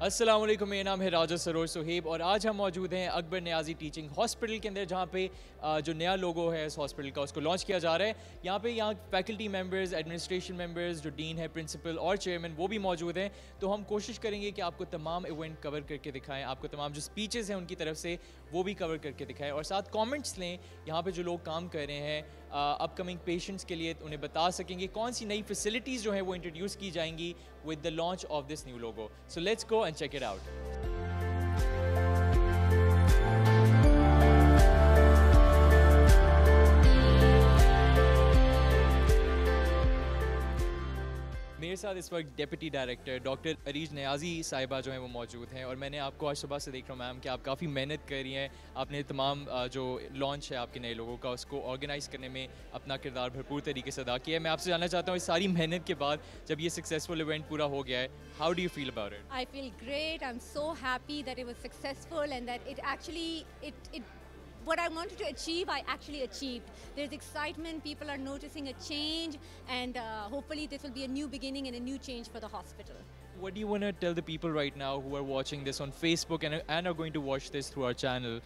अस्सलाम वालेकुम, मेरा नाम है राजा सरोज सुहेब और आज हम मौजूद हैं अकबर नियाज़ी टीचिंग हॉस्पिटल के अंदर, जहाँ पे जो नया लोगो है इस हॉस्पिटल का उसको लॉन्च किया जा रहा है। यहाँ फैकल्टी मेंबर्स, एडमिनिस्ट्रेशन मेंबर्स, जो डीन है, प्रिंसिपल और चेयरमैन, वो भी मौजूद हैं। तो हम कोशिश करेंगे कि आपको तमाम इवेंट कवर करके दिखाएं, आपको तमाम जो स्पीचेस हैं उनकी तरफ से वो भी कवर करके दिखाएं और साथ कॉमेंट्स लें। यहाँ पर जो लोग काम कर रहे हैं अपकमिंग पेशेंट्स के लिए, उन्हें बता सकेंगे कौन सी नई फैसिलिटीज़ जो हैं वो इंट्रोड्यूस की जाएंगी with the launch of this new logo. So let's go and check it out. मेरे साथ इस वक्त deputy director doctor Areej Niazi साहिबा जो हैं वो मौजूद हैं और मैंने आपको आज सुबह से देख रहा हूँ मैम कि आप काफ़ी मेहनत कर रही हैं। आपने तमाम जो लॉन्च है आपके नए लोगों का उसको ऑर्गेनाइज़ करने में अपना किरदार भरपूर तरीके से अदा किया है। मैं आपसे जानना चाहता हूँ इस सारी मेहनत के बाद जब ये सक्सेसफुल इवेंट पूरा हो गया है, how do you feel about it? I feel great. I'm so happy that it was successful and that it actually what I wanted to achieve, I actually achieved. There's excitement, people are noticing a change, and hopefully this will be a new beginning and a new change for the hospital. What do you want to tell the people right now who are watching this on Facebook and are going to watch this through our channel?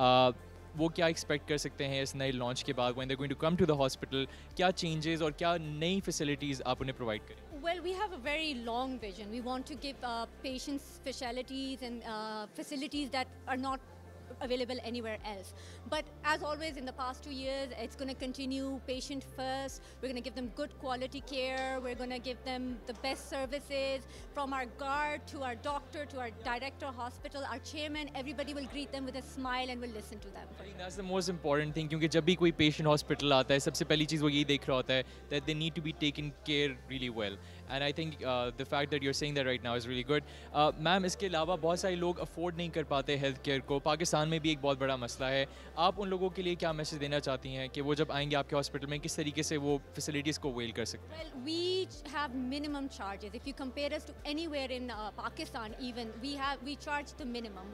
वो क्या expect कर सकते हैं इस नए launch के बाद? when they're going to come to the hospital, क्या changes और क्या नई facilities आप उन्हें provide करें? Well, we have a very long vision. We want to give patients specialities and facilities that are not available anywhere else. But as always in the past 2 years, it's going to continue patient first. We're going to give them good quality care. We're going to give them the best services, from our guard to our doctor to our director of hospital, our chairman. Everybody will greet them with a smile and will listen to them. I think that's the most important thing, क्योंकि जब भी कोई patient hospital आता है सबसे पहली चीज़ वो यही देख रहा होता है that they need to be taken care really well. And I think the fact that you're saying that right now is really good. Ma'am, इसके अलावा बहुत सारे लोग अफोर्ड नहीं कर पाते हेल्थ केयर को। पाकिस्तान में भी एक बहुत बड़ा मसला है। आप उन लोगों के लिए क्या मैसेज देना चाहती हैं कि वो जब आएंगे आपके हॉस्पिटल में किस तरीके से वो फैसिलिटीज़ को अवेल कर सकते हैं? Well, we have minimum charges. If you compare us to anywhere in Pakistan, even we charge the minimum.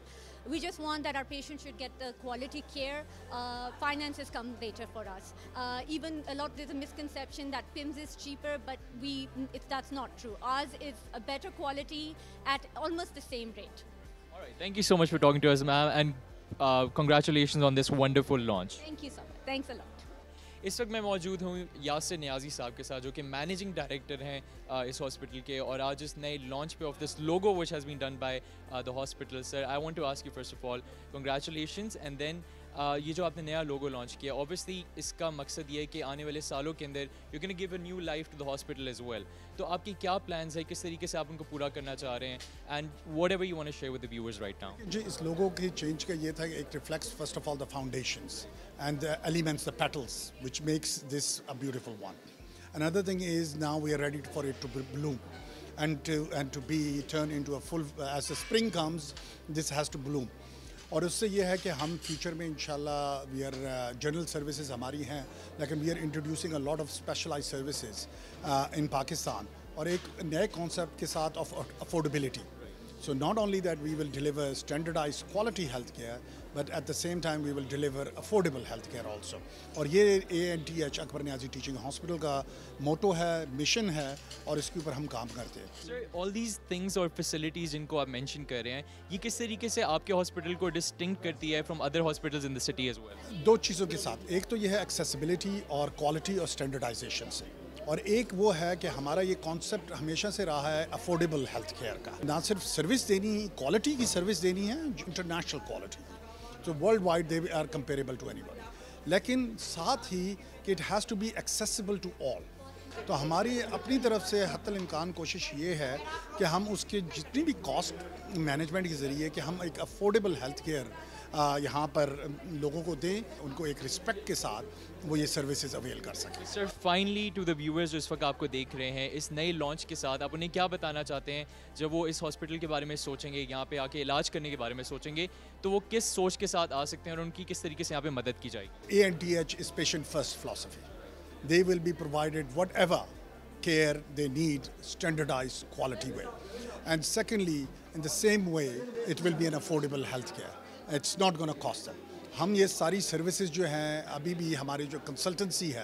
We just want that our patients should get the quality care. Finances come later for us. Even there's a misconception that PIMS is cheaper, but that's not true. Ours is a better quality at almost the same rate. All right, thank you so much for talking to us, ma'am, and congratulations on this wonderful launch. Thank you so much. Thanks a lot. इस वक्त मैं मौजूद हूँ यासिर नियाज़ी साहब के साथ, जो कि मैनेजिंग डायरेक्टर हैं इस हॉस्पिटल के, और आज इस नए लॉन्च पे of this logo which has been done by the hospital. Sir, I want to ask you first of all congratulations, and then ये जो आपने नया लोगो लॉन्च किया, ऑब्वियसली इसका मकसद ये है कि आने वाले सालों के अंदर you can give a new life to the hospital as well. तो आपकी क्या प्लान्स है, किस तरीके से आप उनको पूरा करना चाह रहे हैं, and whatever you want to share with the viewers right now? जी, इस लोगो के चेंज का ये था कि it reflects first of all the foundations and the elements, the petals, which makes this a beautiful one. Another thing is now we are ready for it to bloom and to be turned into a full, as the spring comes, this has to bloom. और उससे ये है कि हम future में इंशाल्लाह we are general services हमारी हैं, लेकिन we are introducing a lot of specialised services in Pakistan, और एक नए कॉन्सेप्ट के साथ of affordability. So not only that we will deliver standardized quality healthcare, but at the same time we will deliver affordable healthcare also. और ये ANTH Akbar Niazi teaching hospital का motto है, mission है, और इसके ऊपर हम काम करते हैं. Sir, all these things और facilities जिनको आप mention कर रहे हैं, ये किस तरीके से आपके हॉस्पिटल को distinct करती है from other hospitals in the city as well? दो चीज़ों के साथ, एक तो ये है accessibility और quality और standardization से, और एक वो है कि हमारा ये कॉन्सेप्ट हमेशा से रहा है अफोर्डेबल हेल्थ केयर का. ना सिर्फ सर्विस देनी, क्वालिटी की सर्विस देनी है, इंटरनेशनल क्वालिटी, तो world wide they are comparable to anybody, लेकिन साथ ही कि it has to be accessible to all. तो हमारी अपनी तरफ से हत्तल इम्कान कोशिश ये है कि हम उसके जितनी भी कॉस्ट मैनेजमेंट के ज़रिए कि हम एक अफोर्डेबल हेल्थ केयर यहाँ पर लोगों को दें, उनको एक रिस्पेक्ट के साथ वो ये सर्विसेज अवेल कर सकें. Sir, finally to the viewers जो इस वक्त आपको देख रहे हैं, इस नए लॉन्च के साथ आप उन्हें क्या बताना चाहते हैं जब वो इस हॉस्पिटल के बारे में सोचेंगे, यहाँ पे आके इलाज करने के बारे में सोचेंगे, तो वो किस सोच के साथ आ सकते हैं और उनकी किस तरीके से यहाँ पे मदद की जाएगी? ANTH is patient first philosophy. They will be provided whatever care they need, standardized quality way. And secondly, in the same way, it will be an affordable health care. It's not going to cost them. हम ये सारी services जो हैं, अभी भी हमारी जो consultancy है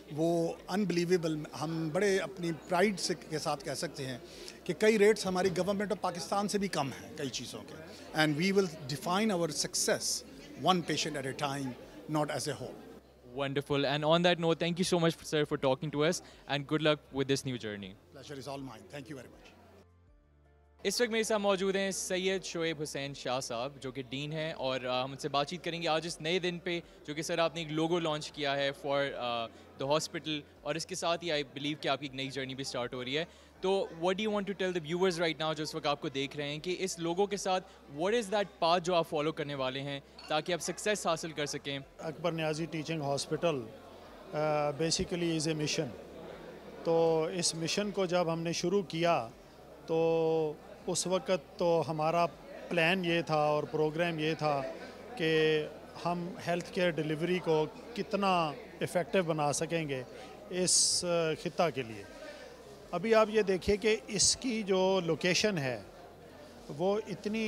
وہ انبلیویبل. ہم بڑے اپنی پرائڈ سے کے ساتھ کہہ سکتے ہیں کہ کئی ریٹس ہماری گورنمنٹ آف پاکستان سے بھی کم ہیں کئی چیزوں کے. And we will define our success one patient at a time, not as a whole. Wonderful. And on that note, thank you so much, sir, for talking to us, and good luck with this new journey. Pleasure is all mine. Thank you very much. اس وقت میرے ساتھ موجود ہیں سید شعیب حسین شاہ صاحب جو کہ ڈین ہیں, اور ہم ان سے بات چیت کریں گے آج اس نئے دن پہ جو کہ سر آپ نے ایک لوگو لانچ کیا ہے فار دا ہاسپٹل, اور اس کے ساتھ ہی آئی بلیو کہ آپ کی ایک نئی جرنی بھی اسٹارٹ ہو رہی ہے. تو what do you want to tell the viewers right now جو اس وقت آپ کو دیکھ رہے ہیں کہ اس لوگو کے ساتھ واٹ از دیٹ پاتھ جو آپ فالو کرنے والے ہیں تاکہ آپ سکسیس حاصل کر سکیں؟ Akbar Niazi teaching hospital basically is a mission. تو اس مشن کو جب ہم نے شروع کیا تو اس وقت تو ہمارا پلان یہ تھا اور پروگرام یہ تھا کہ ہم ہیلتھ کیئر ڈیلیوری کو کتنا افیکٹو بنا سکیں گے اس خطہ کے لیے. ابھی آپ یہ دیکھیے کہ اس کی جو لوکیشن ہے وہ اتنی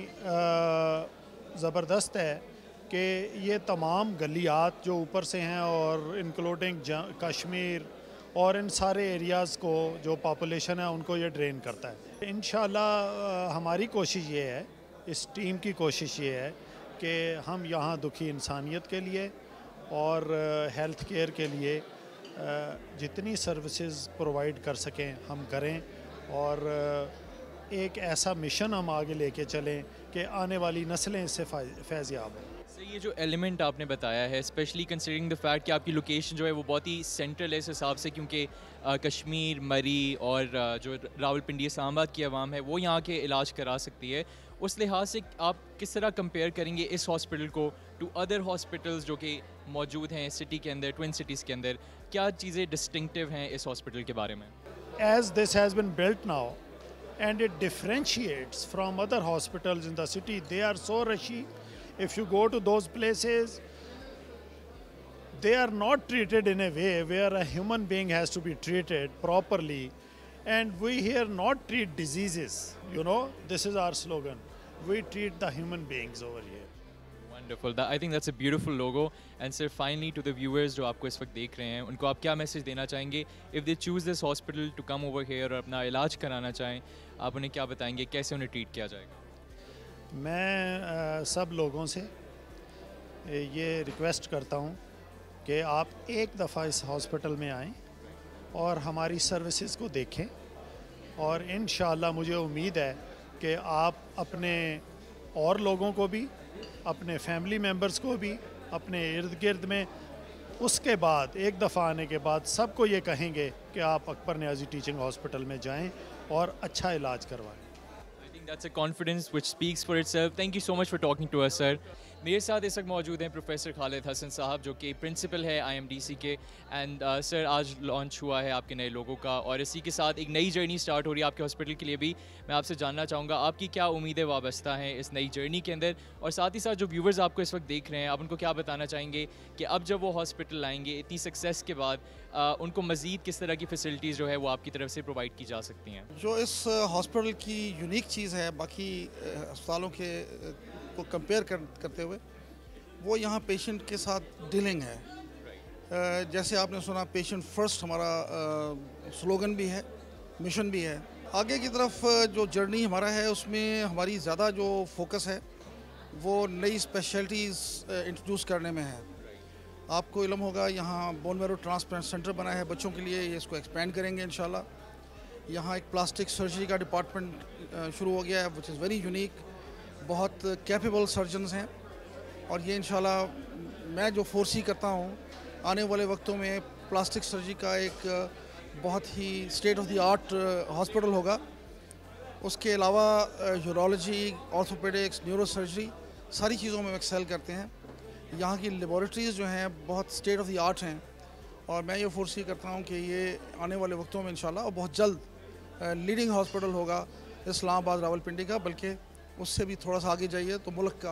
زبردست ہے کہ یہ تمام گلیات جو اوپر سے ہیں اور انکلوڈنگ کشمیر اور ان سارے ایریاز کو جو پاپولیشن ہے ان کو یہ ڈرین کرتا ہے. انشاءاللہ ہماری کوشش یہ ہے, اس ٹیم کی کوشش یہ ہے کہ ہم یہاں دکھی انسانیت کے لیے اور ہیلتھ کیئر کے لیے جتنی سروسز پرووائڈ کر سکیں ہم کریں, اور ایک ایسا مشن ہم آگے لے کے چلیں کہ آنے والی نسلیں اس سے فیض یاب ہوں. یہ جو ایلیمنٹ آپ نے بتایا ہے اسپیشلی کنسیڈرنگ دا فیکٹ کہ آپ کی لوکیشن جو ہے وہ بہت ہی سینٹرل ہے اس حساب سے, کیونکہ کشمیر, مری اور جو راول پنڈی اسلام آباد کی عوام ہے وہ یہاں کے علاج کرا سکتی ہے, اس لحاظ سے آپ کس طرح کمپیئر کریں گے اس ہاسپٹل کو ٹو ادر ہاسپٹلز جو کہ موجود ہیں سٹی کے اندر, ٹوئن سٹیز کے اندر؟ کیا چیزیں ڈسٹنکٹیو ہیں اس ہاسپٹل کے بارے میں؟ As this has been built now and it differentiates from other hospitals in the city, they are so rushy. If you go to those places, they are not treated in a way where a human being has to be treated properly. And we here not treat diseases, you know, this is our slogan. We treat the human beings over here. Wonderful. I think that's a beautiful logo. And sir, finally to the viewers جو آپ کو اس وقت دیکھ رہے ہیں, ان کو آپ کیا میسج دینا چاہیں گے if they choose this hospital to come over here اور اپنا علاج کرانا چاہیں, آپ انہیں کیا بتائیں گے, کیسے انہیں ٹریٹ کیا جائے گا؟ میں سب لوگوں سے یہ ریکویسٹ کرتا ہوں کہ آپ ایک دفعہ اس ہاسپٹل میں آئیں اور ہماری سروسز کو دیکھیں, اور انشاءاللہ مجھے امید ہے کہ آپ اپنے اور لوگوں کو بھی, اپنے فیملی ممبرز کو بھی, اپنے ارد گرد میں اس کے بعد ایک دفعہ آنے کے بعد سب کو یہ کہیں گے کہ آپ اکبر نیازی ٹیچنگ ہاسپٹل میں جائیں اور اچھا علاج کروائیں. That's a confidence which speaks for itself. Thank you so much for talking to us, sir. میرے ساتھ اس وقت موجود ہیں پروفیسر خالد حسن صاحب جو کہ پرنسپل ہے IMDC کے, اینڈ سر آج لانچ ہوا ہے آپ کے نئے لوگوں کا, اور اسی کے ساتھ ایک نئی جرنی سٹارٹ ہو رہی ہے آپ کے ہاسپٹل کے لیے بھی. میں آپ سے جاننا چاہوں گا آپ کی کیا امیدیں وابستہ ہیں اس نئی جرنی کے اندر, اور ساتھ ہی ساتھ جو ویورز آپ کو اس وقت دیکھ رہے ہیں آپ ان کو کیا بتانا چاہیں گے کہ اب جب وہ ہاسپٹل آئیں گے اتنی سکسیس کے بعد ان کو مزید کس طرح کی فیسلٹیز جو ہے وہ آپ کی طرف سے پرووائڈ کی جا سکتی ہیں؟ جو اس ہاسپٹل کی یونیک چیز ہے باقی اسپتالوں کے کو کمپیئر کرتے ہوئے, وہ یہاں پیشنٹ کے ساتھ ڈیلنگ ہے. جیسے آپ نے سنا پیشنٹ فرسٹ ہمارا سلوگن بھی ہے, مشن بھی ہے. آگے کی طرف جو جرنی ہمارا ہے اس میں ہماری زیادہ جو فوکس ہے وہ نئی اسپیشلٹیز انٹروڈیوس کرنے میں ہے. آپ کو علم ہوگا یہاں بون میرو ٹرانسپلانٹ سینٹر بنا ہے بچوں کے لیے, یہ اس کو ایکسپینڈ کریں گے انشاءاللہ. یہاں ایک پلاسٹک سرجری کا ڈپارٹمنٹ شروع ہو گیا ہے وچ از ویری یونیک. بہت کیپیبل سرجنز ہیں, اور یہ انشاءاللہ میں جو فورسی کرتا ہوں آنے والے وقتوں میں پلاسٹک سرجری کا ایک بہت ہی state of the art hospital ہوگا. اس کے علاوہ یورولوجی, آرتھوپیڈکس, نیورو سرجری ساری چیزوں میں ایکسیل کرتے ہیں. یہاں کی لیبارٹریز جو ہیں بہت اسٹیٹ آف دی آرٹ ہیں, اور میں یہ فورسی کرتا ہوں کہ یہ آنے والے وقتوں میں انشاءاللہ اور بہت جلد لیڈنگ ہاسپٹل ہوگا اسلام آباد راول پنڈی کا, بلکہ اس سے بھی تھوڑا سا آگے جائیے تو ملک کا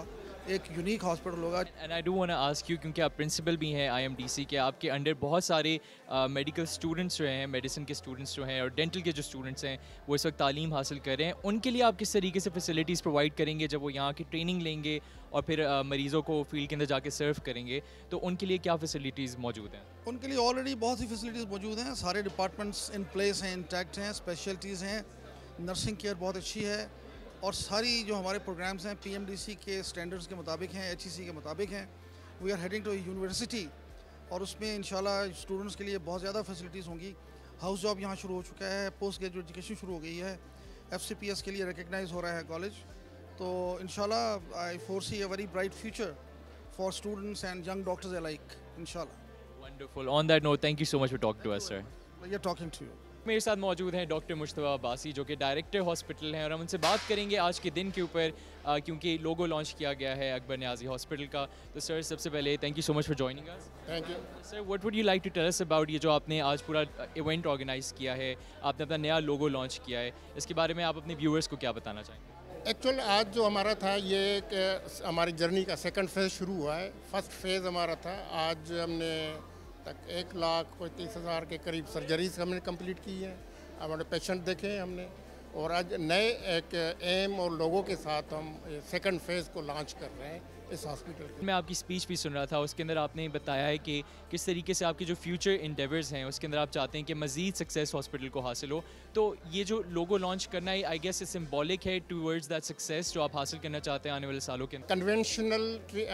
ایک یونیک ہاسپٹل ہوگا. And I do want ask you, کیونکہ آپ پرنسپل بھی ہیں IMDC کے، آپ کے انڈر بہت سارے میڈیکل اسٹوڈنٹس جو ہیں، میڈیسن کے اسٹوڈنٹس جو ہیں اور ڈینٹل کے جو اسٹوڈنٹس ہیں وہ اس وقت تعلیم حاصل کر رہے ہیں، ان کے لیے آپ کس طریقے سے فیسلٹیز پرووائڈ کریں گے جب وہ یہاں کی ٹریننگ لیں گے اور پھر مریضوں کو فیلڈ کے اندر جا کے سرو کریں گے، تو ان کے لیے کیا فیسلٹیز موجود ہیں؟ ان کے لیے آلریڈی بہت سی فیسلٹیز موجود ہیں، سارے ڈپارٹمنٹس ان پلیس ہیں، انٹیکٹ ہیں، اسپیشلٹیز ہیں، نرسنگ کیئر بہت اچھی ہے، اور ساری جو ہمارے پروگرامز ہیں PMDC کے اسٹینڈرڈس کے مطابق ہیں، HEC کے مطابق ہیں. We are heading to university, اور اس میں انشاءاللہ اسٹوڈنٹس کے لیے بہت زیادہ فیسلٹیز ہوں گی. ہاؤس جاب یہاں شروع ہو چکا ہے، پوسٹ گریجویٹ ایجوکیشن شروع ہو گئی ہے، FCPS کے لیے ریکگنائز ہو رہا ہے کالج. تو انشاءاللہ I foresee a very bright future for students and young doctors alike انشاءاللہ. Wonderful. On that note, thank you so much for talking to us, sir. We are talking to you. میرے ساتھ موجود ہیں doctor مشتبہ عباسی جو کہ director hospital ہیں، اور ہم ان سے بات کریں گے آج کے دن کے اوپر، کیونکہ لوگو لانچ کیا گیا ہے اکبر نیازی ہاسپٹل کا. تو سر سب سے پہلے thank you so much for joining us. Thank you. Sir what would you like to tell us about یہ جو آپ نے آج پورا ایونٹ آرگنائز کیا ہے، آپ نے اپنا نیا لوگو لانچ کیا ہے، اس کے بارے میں آپ اپنے ویورس کو کیا بتانا چاہیں گے؟ ایکچوئل آج جو ہمارا تھا یہ ایک ہماری جرنی کا سیکنڈ فیز شروع ہوا ہے. فرسٹ فیز ہمارا تھا، آج ہم نے تک 1,30,000 کے قریب سرجریز ہم نے کمپلیٹ کی ہیں، ہمارے پیشنٹ دیکھے ہم نے، اور آج نئے ایک ایم اور لوگوں کے ساتھ ہم سیکنڈ فیز کو لانچ کر رہے ہیں اس ہاسپٹل کے. میں آپ کی اسپیچ بھی سن رہا تھا، اس کے اندر آپ نے بتایا ہے کہ کس طریقے سے آپ کے جو فیوچر انڈیورز ہیں اس کے اندر آپ چاہتے ہیں کہ مزید سکسیس ہاسپٹل کو حاصل ہو. تو یہ جو لوگو لانچ کرنا ہے آئی گیس سمبولک ہے ٹوورڈز دیٹ سکسیس جو آپ حاصل کرنا چاہتے ہیں آنے والے سالوں کے اندر. کنونشنل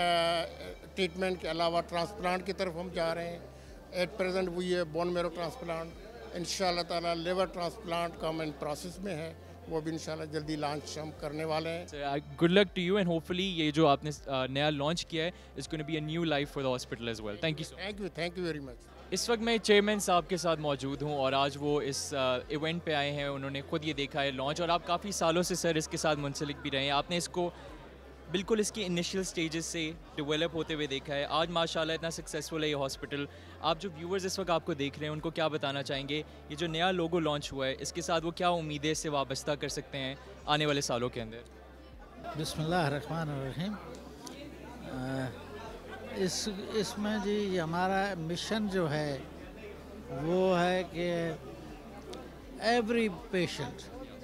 ٹریٹمنٹ کے علاوہ ٹرانسپلانٹ کی طرف ہم جا رہے ہیں. ایٹ پریزنٹ وہی ہے بون میرو ٹرانسپلانٹ، انشاءاللہ تعالیٰ لیور ٹرانسپلانٹ کا ہم ان پروسیس میں ہے، وہ بھی انشاءاللہ جلدی لانچ ہم کرنے والے ہیں. Good luck to you and hopefully یہ جو آپ نے نیا لانچ کیا ہے it's gonna be a new life for the hospital as well. Thank you. Thank you very much. اس وقت میں چیئرمین صاحب کے ساتھ موجود ہوں اور آج وہ اس ایونٹ پہ آئے ہیں، انہوں نے خود یہ دیکھا ہے لانچ، اور آپ کافی سالوں سے سر اس کے ساتھ منسلک بھی رہے ہیں. آپ نے اس کو بالکل اس کی انیشیل سٹیجز سے ڈیولپ ہوتے ہوئے دیکھا ہے. آج ماشاءاللہ اتنا سکسیزفل ہے یہ ہاسپٹل. آپ جو ویورز اس وقت آپ کو دیکھ رہے ہیں ان کو کیا بتانا چاہیں گے؟ یہ جو نیا لوگو لانچ ہوا ہے اس کے ساتھ وہ کیا امیدیں اس سے وابستہ کر سکتے ہیں آنے والے سالوں کے اندر؟ بسم اللہ الرحمن الرحیم. اس میں جی ہمارا مشن جو ہے وہ ہے کہ ایوری پیشنٹ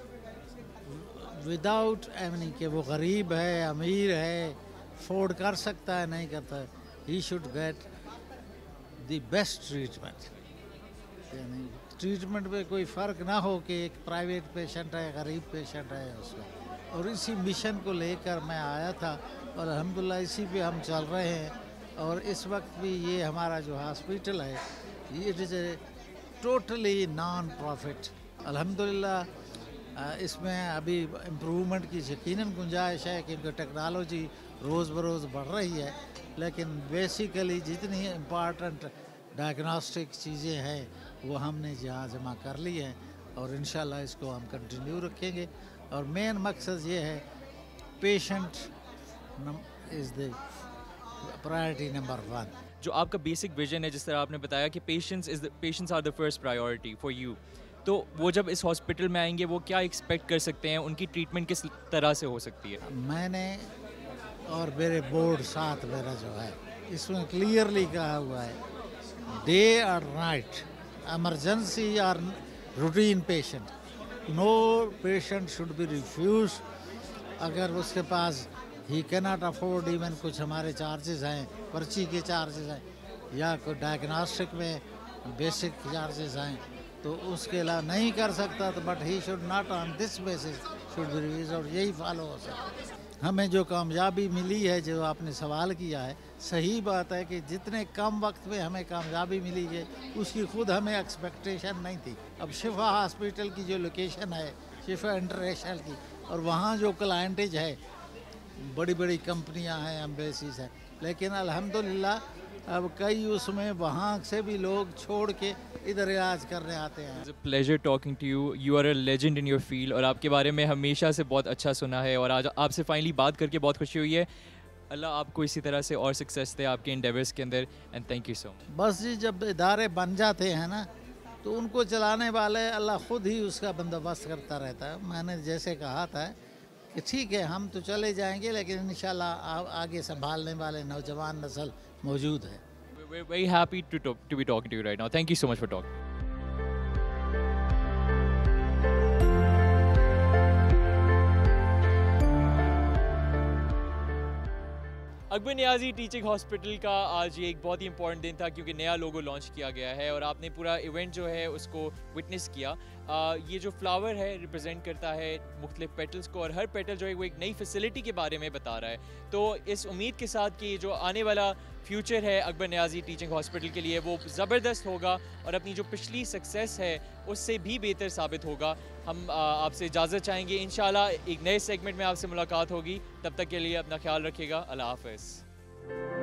وداؤٹ ایونی کہ وہ غریب ہے امیر ہے افورڈ کر سکتا ہے نہیں کرتا ہے، he should get the best treatment. یعنی ٹریٹمنٹ میں کوئی فرق نہ ہو کہ ایک پرائیویٹ پیشنٹ ہے غریب پیشنٹ ہے اس کا. اور اسی مشن کو لے کر میں آیا تھا اور الحمدللہ اسی پہ ہم چل رہے ہیں. اور اس وقت بھی یہ ہمارا جو ہاسپٹل ہے it is a totally non profit. الحمدللہ اس میں ابھی امپرومنٹ کی یقیناً گنجائش ہے کیونکہ ٹیکنالوجی روز بروز بڑھ رہی ہے، لیکن بیسیکلی جتنی امپارٹنٹ ڈائگنوسٹک چیزیں ہیں وہ ہم نے جہاں جمع کر لی ہیں، اور انشاءاللہ اس کو ہم کنٹینیو رکھیں گے. اور مین مقصد یہ ہے patient is the priority number 1. جو آپ کا بیسک ویژن ہے، جس طرح آپ نے بتایا کہ patients are the first priority for you, تو وہ جب اس ہاسپٹل میں آئیں گے وہ کیا ایکسپیکٹ کر سکتے ہیں؟ ان کی ٹریٹمنٹ کس طرح سے ہو سکتی ہے؟ میں نے اور میرے بورڈ ساتھ میرا جو ہے اس میں کلیئرلی کہا ہوا ہے ڈے اور نائٹ، ایمرجنسی اور routine patient, no patient should be refuse. اگر اس کے پاس ہی کیناٹ افورڈ ایون کچھ ہمارے چارجز ہیں، پرچی کے چارجز ہیں یا کوئی ڈائگنوسٹک میں بیسک چارجز ہیں تو اس کے علاوہ نہیں کر سکتا تو but he should not on this basis should be refused, اور یہی فالو ہو سکتا. ہمیں جو کامیابی ملی ہے جو آپ نے سوال کیا ہے صحیح بات ہے کہ جتنے کم وقت میں ہمیں کامیابی ملی ہے اس کی خود ہمیں ایکسپیکٹیشن نہیں تھی. اب شفا ہاسپٹل کی جو لوکیشن ہے شفا انٹرنیشنل کی، اور وہاں جو کلائنٹیج ہے بڑی بڑی کمپنیاں ہیں ایمبیسیز ہیں، لیکن الحمدللہ اب کئی اس میں وہاں سے بھی لوگ چھوڑ کے ادھر علاج کرنے آتے ہیں. It's a pleasure talking to you. You are a legend in your field اور آپ کے بارے میں ہمیشہ سے بہت اچھا سنا ہے، اور آج آپ سے فائنلی بات کر کے بہت خوشی ہوئی ہے. اللہ آپ کو اسی طرح سے اور سکسیس دے آپ کے انڈیورس کے اندر، and thank you so much. بس جی جب ادارے بن جاتے ہیں نا تو ان کو چلانے والے اللہ خود ہی اس کا بندوبست کرتا رہتا ہے. میں نے جیسے کہا تھا کہ ٹھیک ہے ہم تو چلے جائیں گے لیکن انشاءاللہ آگے سنبھالنے والے نوجوان نسل موجود ہے. We're very happy to be talking to you right now. Thank you so much for talking. Akbar Niazi teaching hospital کا آج یہ ایک بہت ہی امپورٹنٹ دن تھا کیونکہ نیا لوگو لانچ کیا گیا ہے اور آپ نے پورا ایونٹ جو ہے اس کو وٹنس کیا. یہ جو فلاور ہے ریپرزینٹ کرتا ہے مختلف پیٹلز کو اور ہر پیٹل جو ہے وہ ایک نئی فیسلٹی کے بارے میں بتا رہا ہے. تو اس امید کے ساتھ کہ جو آنے والا فیوچر ہے اکبر نیازی ٹیچنگ ہاسپٹل کے لیے وہ زبردست ہوگا اور اپنی جو پچھلی سکسیس ہے اس سے بھی بہتر ثابت ہوگا. ہم آپ سے اجازت چاہیں گے, انشاءاللہ ایک نئے سیگمنٹ میں آپ سے ملاقات ہوگی. تب تک کے لیے اپنا خیال رکھیے گا. اللہ حافظ.